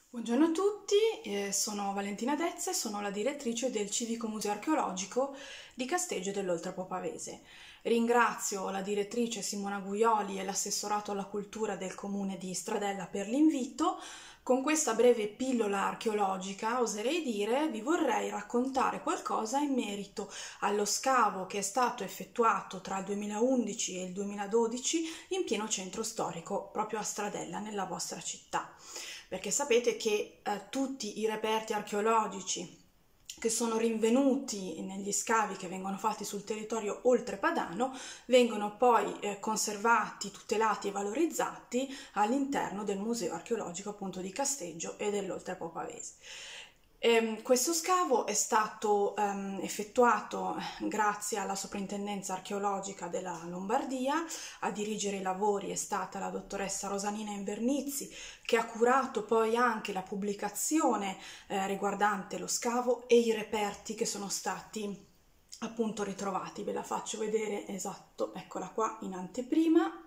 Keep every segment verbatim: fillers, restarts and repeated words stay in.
Buongiorno a tutti, eh, sono Valentina Dezze, sono la direttrice del Civico Museo Archeologico di Casteggio dell'Oltrepò Pavese. Ringrazio la direttrice Simona Guioli e l'assessorato alla cultura del comune di Stradella per l'invito. Con questa breve pillola archeologica, oserei dire, vi vorrei raccontare qualcosa in merito allo scavo che è stato effettuato tra il duemilaundici e il duemiladodici in pieno centro storico, proprio a Stradella, nella vostra città. Perché sapete che eh, tutti i reperti archeologici che sono rinvenuti negli scavi che vengono fatti sul territorio oltrepadano vengono poi eh, conservati, tutelati e valorizzati all'interno del Museo Archeologico appunto di Casteggio e dell'Oltrepò Pavese. E questo scavo è stato um, effettuato grazie alla Soprintendenza Archeologica della Lombardia. A dirigere i lavori è stata la dottoressa Rosanina Invernizzi, che ha curato poi anche la pubblicazione eh, riguardante lo scavo e i reperti che sono stati appunto ritrovati. Ve la faccio vedere, esatto, eccola qua in anteprima.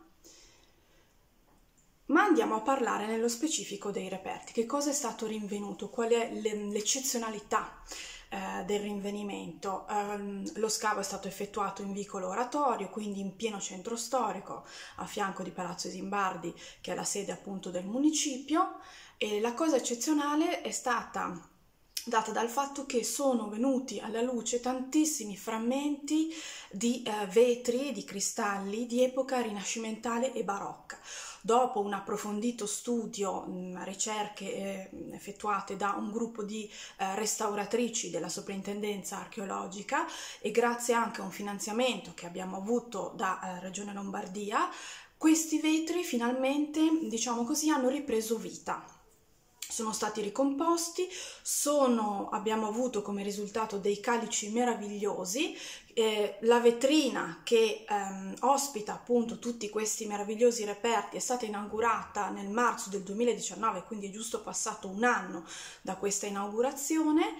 Ma andiamo a parlare nello specifico dei reperti. Che cosa è stato rinvenuto? Qual è l'eccezionalità eh, del rinvenimento? Um, lo scavo è stato effettuato in vicolo Oratorio, quindi in pieno centro storico, a fianco di Palazzo Isimbardi, che è la sede appunto del municipio. E la cosa eccezionale è stata data dal fatto che sono venuti alla luce tantissimi frammenti di eh, vetri, di cristalli di epoca rinascimentale e barocca. Dopo un approfondito studio, mh, ricerche eh, effettuate da un gruppo di eh, restauratrici della Soprintendenza Archeologica e grazie anche a un finanziamento che abbiamo avuto da eh, Regione Lombardia, questi vetri finalmente, diciamo così, hanno ripreso vita. Sono stati ricomposti, sono, abbiamo avuto come risultato dei calici meravigliosi, eh, la vetrina che ehm, ospita appunto tutti questi meravigliosi reperti è stata inaugurata nel marzo del duemiladiciannove, quindi è giusto passato un anno da questa inaugurazione.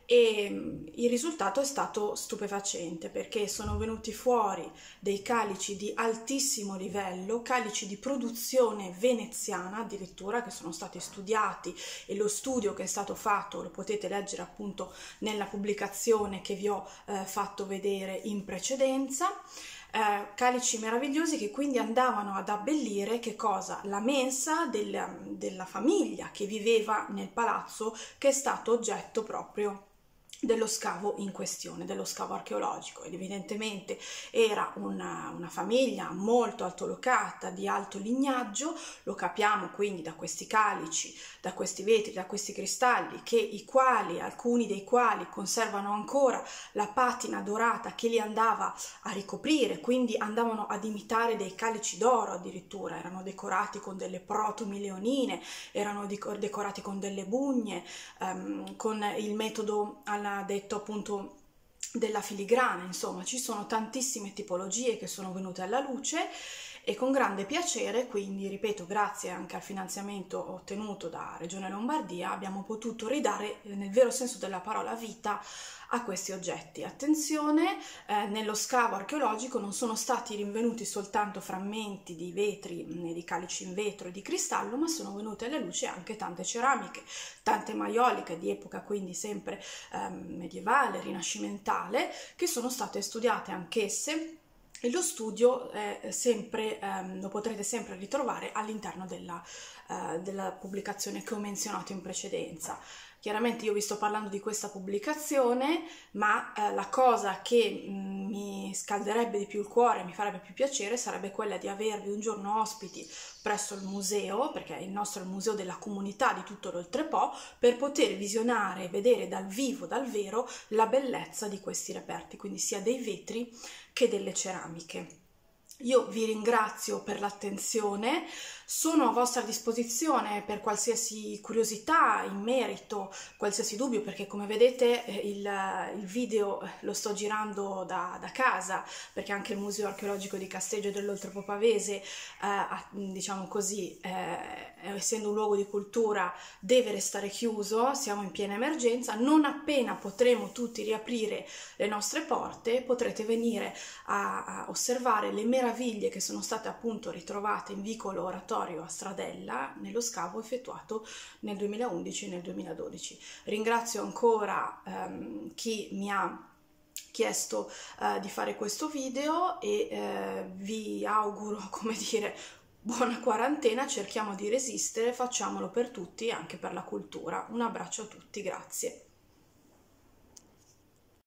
E il risultato è stato stupefacente perché sono venuti fuori dei calici di altissimo livello, calici di produzione veneziana addirittura, che sono stati studiati, e lo studio che è stato fatto lo potete leggere appunto nella pubblicazione che vi ho eh, fatto vedere in precedenza. Eh, calici meravigliosi che quindi andavano ad abbellire che cosa? La mensa del, della famiglia che viveva nel palazzo, che è stato oggetto proprio dello scavo in questione, dello scavo archeologico. Ed evidentemente era una, una famiglia molto altolocata, di alto lignaggio, lo capiamo quindi da questi calici, da questi vetri, da questi cristalli, che i quali, alcuni dei quali conservano ancora la patina dorata che li andava a ricoprire, quindi andavano ad imitare dei calici d'oro addirittura, erano decorati con delle protomileonine, erano decorati con delle bugne, ehm, con il metodo alla detto appunto della filigrana. Insomma, ci sono tantissime tipologie che sono venute alla luce e con grande piacere, quindi ripeto, grazie anche al finanziamento ottenuto da Regione Lombardia, abbiamo potuto ridare nel vero senso della parola vita a questi oggetti. Attenzione, eh, nello scavo archeologico non sono stati rinvenuti soltanto frammenti di vetri, di calici in vetro e di cristallo, ma sono venute alla luce anche tante ceramiche, tante maioliche di epoca quindi sempre eh, medievale, rinascimentale, che sono state studiate anch'esse. E lo studio è sempre, ehm, lo potrete sempre ritrovare all'interno della, eh, della pubblicazione che ho menzionato in precedenza. Chiaramente io vi sto parlando di questa pubblicazione, ma eh, la cosa che mh, mi scalderebbe di più il cuore, mi farebbe più piacere, sarebbe quella di avervi un giorno ospiti presso il museo, perché il nostro è il museo della comunità di tutto l'Oltrepò, per poter visionare e vedere dal vivo, dal vero, la bellezza di questi reperti, quindi sia dei vetri che delle ceramiche. Io vi ringrazio per l'attenzione, sono a vostra disposizione per qualsiasi curiosità in merito, qualsiasi dubbio, perché come vedete il, il video lo sto girando da, da casa, perché anche il Museo Archeologico di Casteggio dell'Oltrepò Pavese, eh, diciamo così, eh, essendo un luogo di cultura, deve restare chiuso, siamo in piena emergenza. Non appena potremo tutti riaprire le nostre porte, potrete venire a, a osservare le meraviglie che sono state appunto ritrovate in vicolo Oratorio laboratorio a Stradella nello scavo effettuato nel duemilaundici e nel duemiladodici. Ringrazio ancora ehm, chi mi ha chiesto eh, di fare questo video e eh, vi auguro, come dire, buona quarantena, cerchiamo di resistere, facciamolo per tutti, anche per la cultura. Un abbraccio a tutti, grazie.